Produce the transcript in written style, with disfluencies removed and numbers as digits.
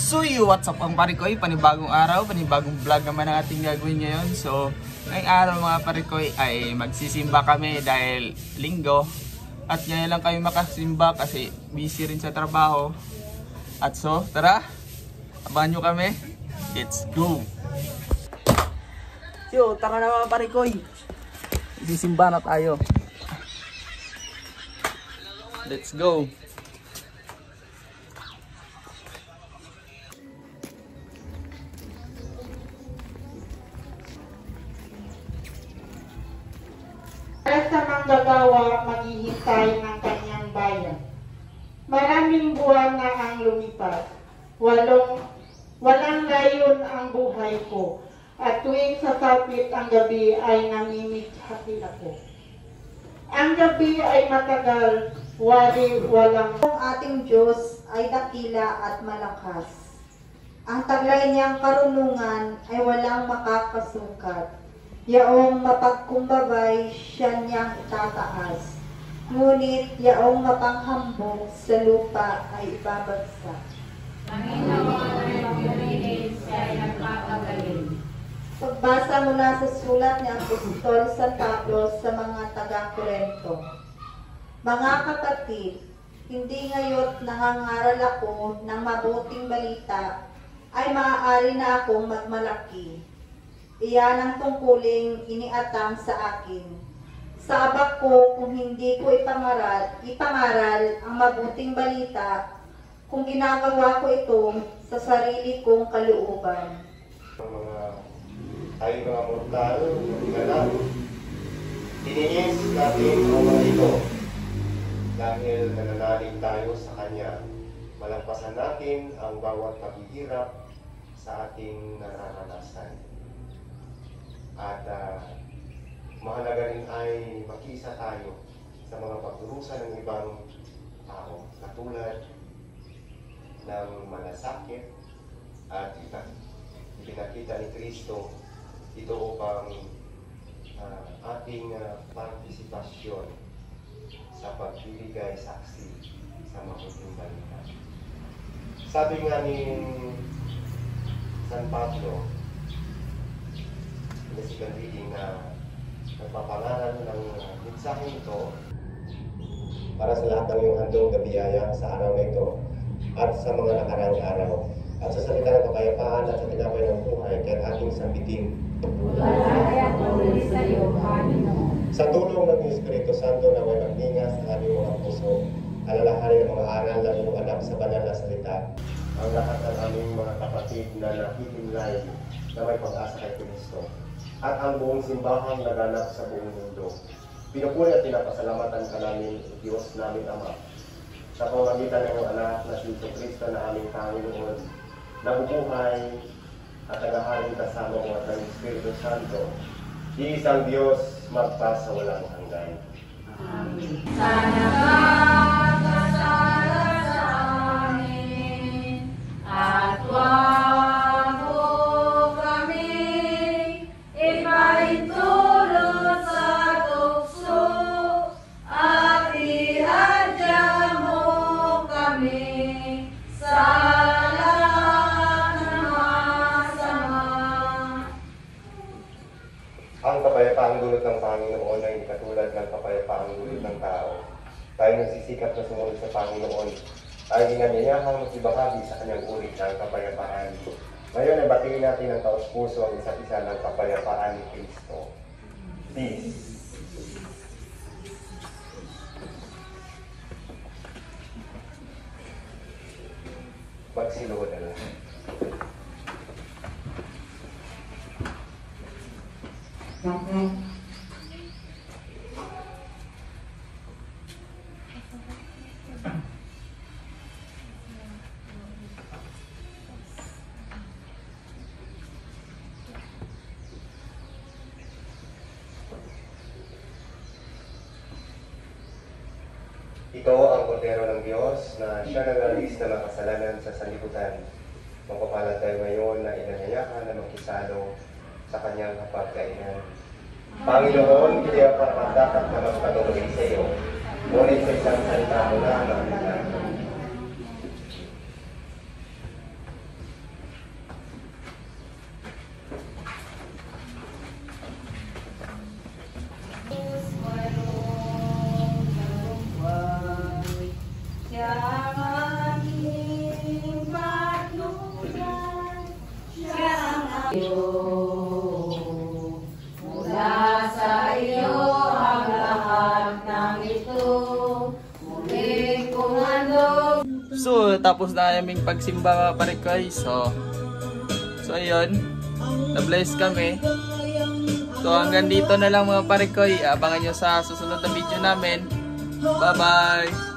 So what's up ang parikoy, panibagong araw, panibagong vlog naman ang ating gagawin ngayon. So ngayong araw mga parikoy ay magsisimba kami dahil linggo. At ngayon lang kami makasimba kasi busy rin sa trabaho. At so tara, abangan nyo kami, let's go! Yo, tara na mga parikoy, sisimba na tayo. Let's go! Para sa manggagawa maghihintay ng kanyang bayan. Maraming buwan na ang lumipas. Walang layon ang buhay ko. At tuwing sasapit ang gabi ay namimidhati ako. Ang gabi ay matagal, walang. Ang ating Diyos ay dakila at malakas. Ang taglay niyang karunungan ay walang makakasukat. Yaong mapagkumbabay siya niyang itataas. Ngunit yaong mapanghambog sa lupa ay ibabagsak. Panginoon ay pumili siya ay nagpapagaling. Pagbasa mula sa sulat ni Apostol San Pablo sa mga taga-Corinto. Mga kapatid, hindi ngayon nangangaral ako ng mabuting balita ay maaari na akong magmalaki. Iyan ang tungkuling iniatang sa akin. Sa abak ko kung hindi ko ipangaral ang mabuting balita, kung ginagawa ko ito sa sarili kong kalooban. Tayo mga mortal, ganap, tiniis natin ang mga ito dahil nananalig tayo sa Kanya. Malagpasan natin ang bawat paghihirap sa ating nararanasan. At mahalaga rin ay makiisa tayo sa mga pagdurusa ng ibang tao, katulad ng malasakit at ipinakita ni Kristo ito upang ating partisipasyon sa pagbibigay saksi sa mabuting balita. Sabi nga ni San Pablo, sikat reading na nagpapangalan ng mensaheng ito para sa lahat ng iyong handong gabiyaya sa araw na ito at sa mga nakarang araw at sa salita ng kapayapaan at sa tinapay ng buhay kahit ating sambitin. Malaya tuloy sa iyo, Panginoon. Sa tulong ng Espiritu Santo na may magningas sa aming mga puso, alalahanin ng mga aral ng iyong anak sa banal na salita. Ang lahat ng aming mga kapatid na nakikimlay na may pag-asa kay Kristo. At ang buong simbahang naganap sa buong mundo. Pinupuri at pinapasalamatan ka namin, Diyos namin Ama, sa pamamagitan ng iyong anak na si Kristo na aming Panginoon, nabubuhay at nagaharing kasama mo at ng Espiritu Santo, iisang Diyos magpa sa walang hanggan. Amen. Sana magkasala sa amin at wag mo kami ipaitulot sa tukso at ihadya mo kami sa lahat ng masama. Ang kapayapaang dulot ng Panginoon ay hindi katulad ng kapayapaang dulot ng tao. Tayo nagsisikap na sumunod sa Panginoon. Tayo ginanyayahang magbahagi sa kanyang ulit ng kapayapaan. Ngayon ay batiin natin ng taos-puso ang isa't isa ng kapayapaan ni Kristo. Peace. Magsiluhod na lang. Ito ang kordero ng Diyos na siya nag-alis na makasalanan sa sanlibutan. Magpapalad tayo ngayon na inanyayahan na makisalo sa kanyang hapagkainan. Panginoon, hindi ang dapat na magpatuloy sa iyo. Ngunit sa isang salita mo na ang tapos na aming pagsimba mga parikoy. So ayun, na-bless kami. So hanggang dito na lang mga parikoy. Abangan nyo sa susunod na video namin. Bye bye!